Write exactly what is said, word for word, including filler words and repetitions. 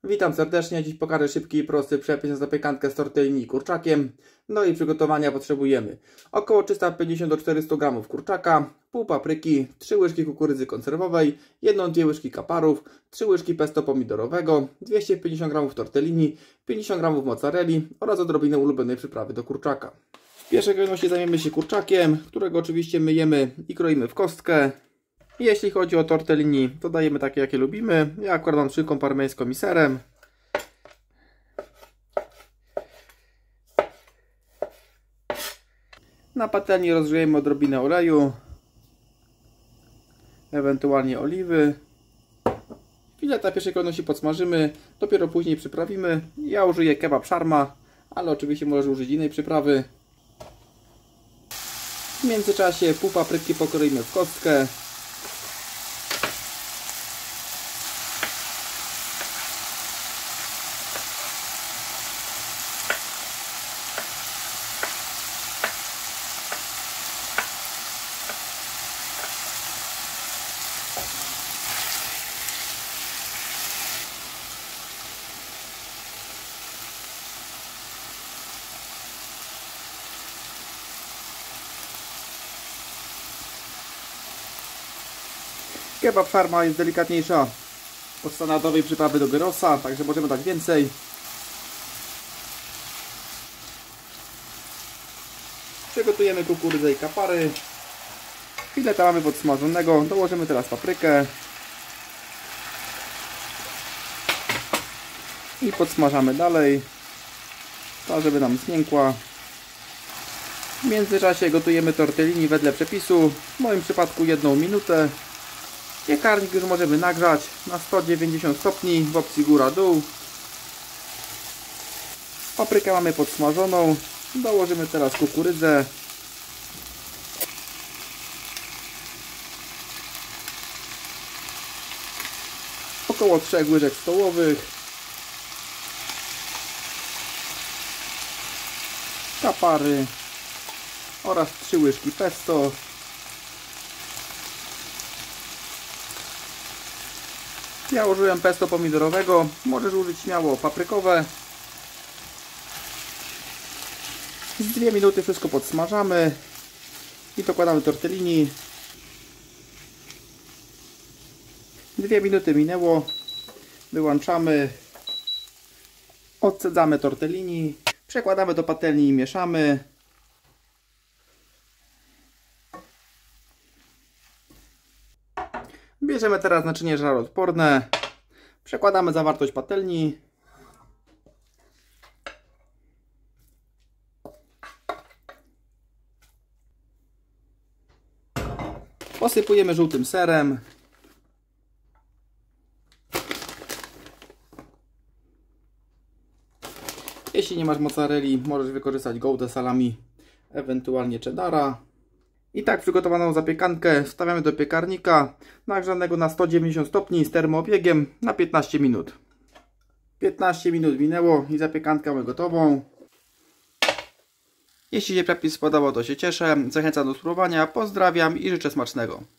Witam serdecznie, dziś pokażę szybki i prosty przepis na zapiekankę z tortellini i kurczakiem. No i przygotowania potrzebujemy około trzysta pięćdziesiąt do czterystu gramów kurczaka, pół papryki, trzy łyżki kukurydzy konserwowej, jedną dwie łyżki kaparów, trzy łyżki pesto pomidorowego, dwieście pięćdziesiąt gramów tortellini, pięćdziesiąt gramów mozzarelli oraz odrobinę ulubionej przyprawy do kurczaka. W pierwszej kolejności zajmiemy się kurczakiem, którego oczywiście myjemy i kroimy w kostkę. Jeśli chodzi o tortellini, to dajemy takie, jakie lubimy. Ja akurat mam szynką parmeńską i serem. Na patelni rozgrzejemy odrobinę oleju, ewentualnie oliwy. Fileta w pierwszej kolejności podsmażymy, dopiero później przyprawimy. Ja użyję kebab szarma, ale oczywiście możesz użyć innej przyprawy. W międzyczasie pół papryki pokroimy w kostkę. Kebab szarma jest delikatniejsza od standardowej przyprawy do gyrosa, także możemy dać więcej. Przygotujemy kukurydzę i kapary. Fileta mamy podsmażonego, dołożymy teraz paprykę i podsmażamy dalej, tak żeby nam zmiękła. W międzyczasie gotujemy tortellini wedle przepisu, w moim przypadku jedną minutę. Piekarnik już możemy nagrzać na sto dziewięćdziesiąt stopni w opcji góra-dół. Paprykę mamy podsmażoną. Dołożymy teraz kukurydzę. Około trzech łyżek stołowych. Kapary oraz trzy łyżki pesto. Ja użyłem pesto pomidorowego, możesz użyć śmiało paprykowe. Z dwie minuty wszystko podsmażamy i dokładamy tortellini. Dwie minuty minęło, wyłączamy, odcedzamy tortellini, przekładamy do patelni i mieszamy. Bierzemy teraz naczynie żaroodporne, przekładamy zawartość patelni. Posypujemy żółtym serem. Jeśli nie masz mozzarelli, możesz wykorzystać goudę salami, ewentualnie cheddara. I tak przygotowaną zapiekankę wstawiamy do piekarnika nagrzanego na sto dziewięćdziesiąt stopni z termoobiegiem na piętnaście minut. piętnaście minut minęło i zapiekankę mamy gotową. Jeśli się przepis spodobał, to się cieszę. Zachęcam do spróbowania. Pozdrawiam i życzę smacznego.